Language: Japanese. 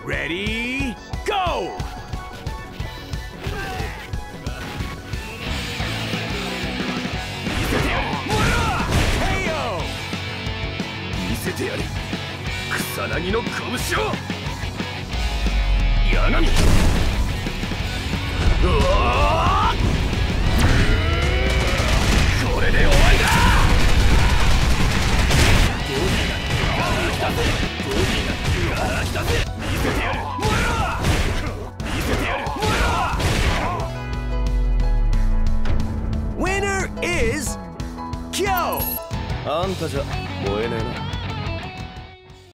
Ready, go! 見せてやる草薙の拳を柳うわこれで終わりだボディが来たぜボディが来たぜ見せてやる見せてやる Winner is Kyo! あんたじゃ燃えねえな